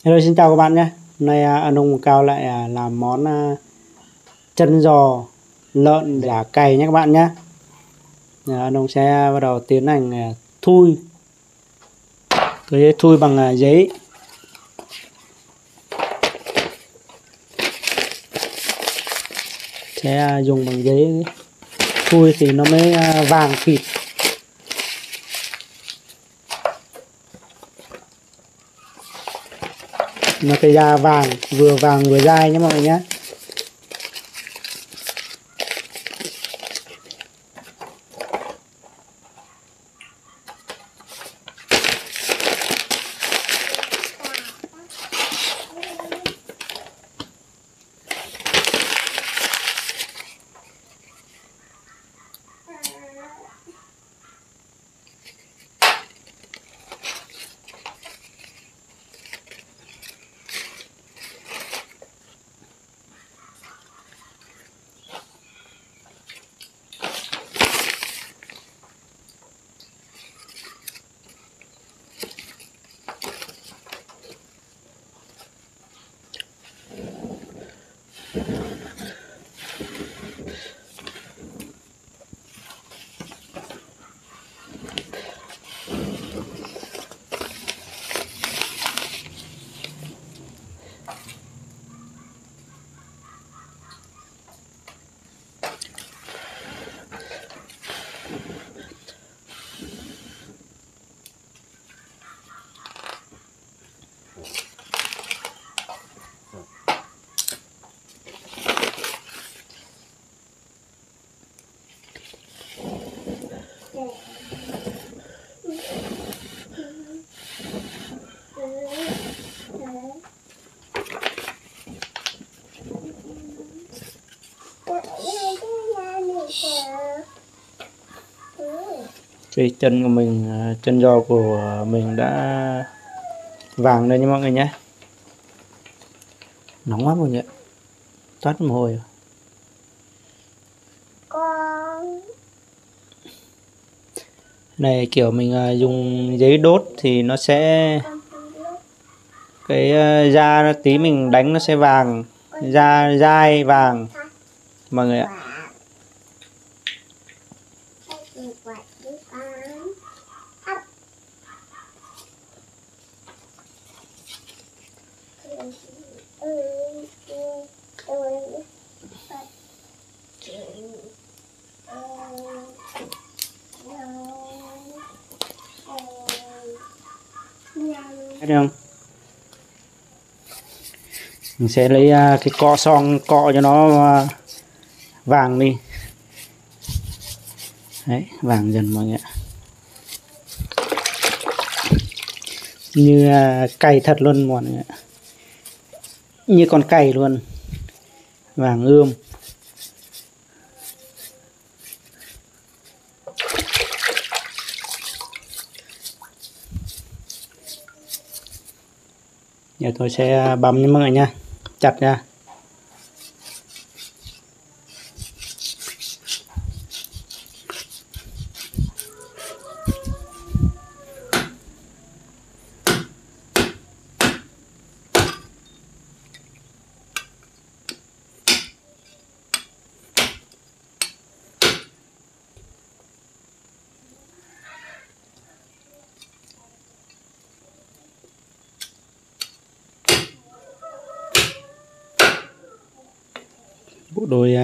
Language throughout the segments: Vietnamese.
Hello, xin chào các bạn nhé. Hôm nay anh Ông Cao lại làm món chân giò lợn chả cày nhé các bạn nhé. Anh Ông sẽ bắt đầu tiến hành thui. Tôi sẽ thui bằng giấy. Sẽ dùng bằng giấy thui thì nó mới vàng thịt. Nó cái da vàng vừa dai nhé mọi người nhé. Cái chân của mình, chân giò của mình đã vàng lên nha mọi người nhé. Nóng lắm mọi người ạ, toát mồ hôi. Này kiểu mình dùng giấy đốt thì nó sẽ cái da nó tí mình đánh nó sẽ vàng, da dai vàng mọi người ạ. Thấy không? Mình sẽ lấy cái cọ son cọ cho nó vàng đi. Đấy, vàng dần mọi người ạ. Như cày thật luôn mọi người ạ. Như con cày luôn. Vàng ươm. Giờ tôi sẽ băm nha mọi người nha, chặt ra. Bộ đôi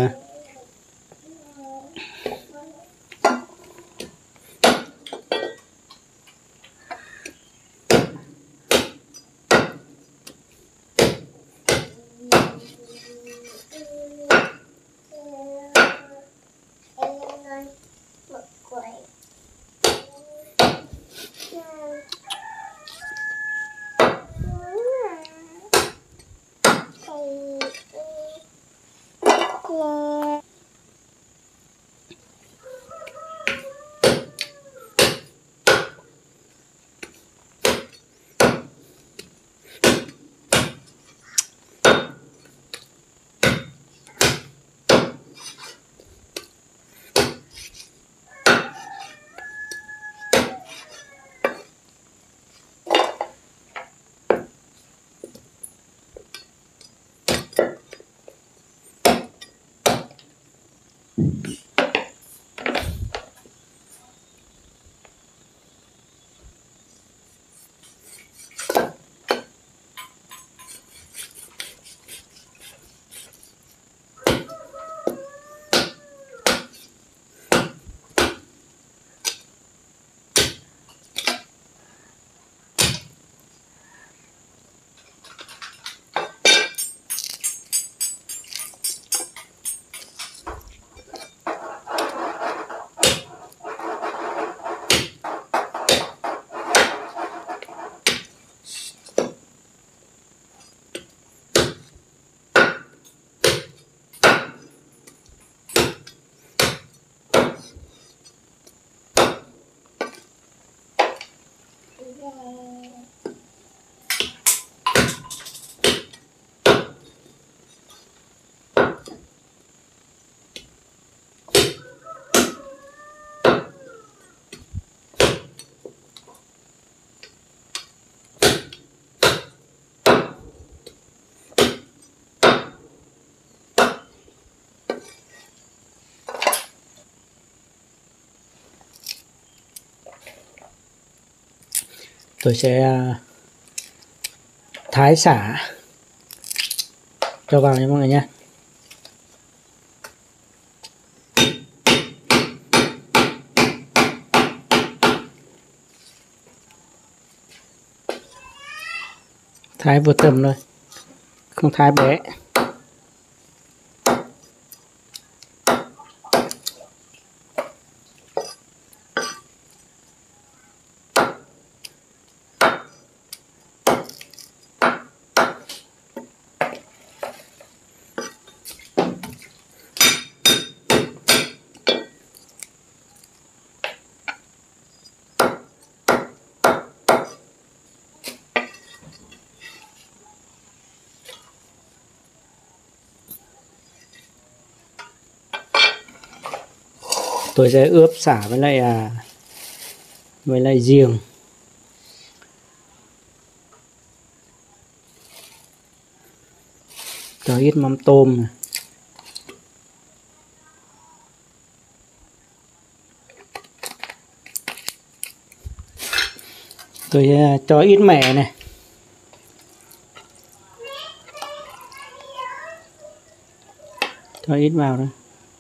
Tôi sẽ thái sả cho vào nha mọi người nhé. Thái vừa tầm thôi, không thái bé. Tôi sẽ ướp sả với lại giềng. Cho ít mắm tôm này. Tôi sẽ cho ít mẻ này. Cho ít vào thôi.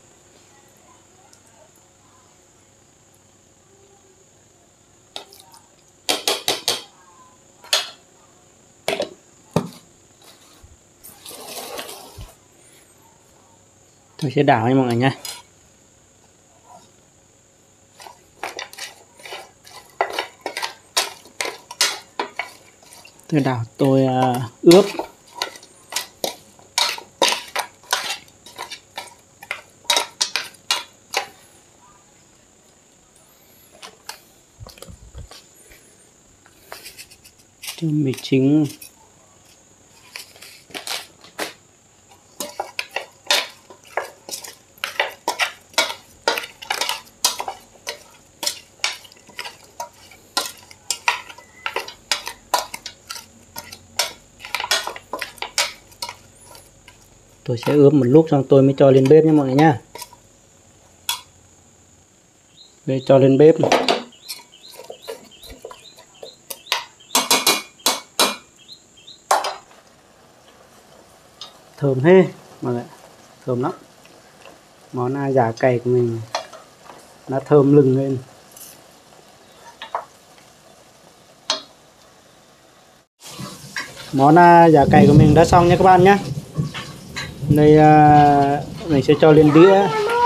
Tôi sẽ đảo cho mọi người nha. Tôi đảo, tôi ướp. Cho mì chính. Tôi sẽ ướp một lúc xong tôi mới cho lên bếp nha mọi người nha. Đây, cho lên bếp. Thơm hết mọi người, thơm lắm. Món chả cày của mình nó thơm lừng lên. Món chả cày của mình đã xong nha các bạn nhé. Đây mình sẽ cho lên đĩa.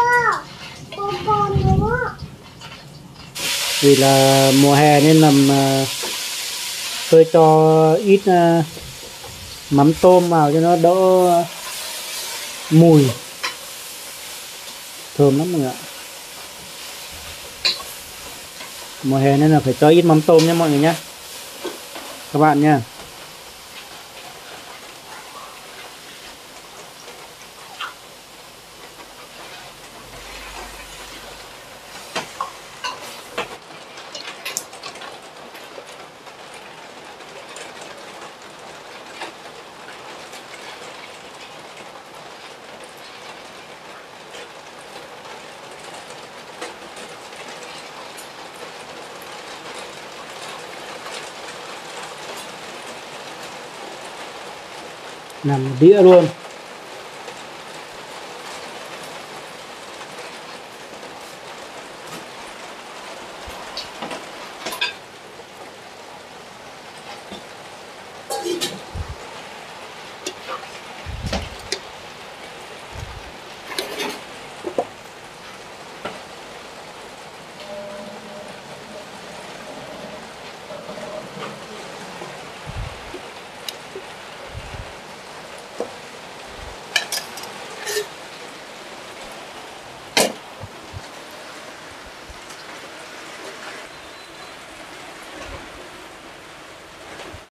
Vì là mùa hè nên làm tôi cho ít mắm tôm vào cho nó đỡ mùi. Thơm lắm mọi người ạ. Mùa hè nên là phải cho ít mắm tôm nha mọi người nhé, các bạn nha. Nằm đĩa luôn.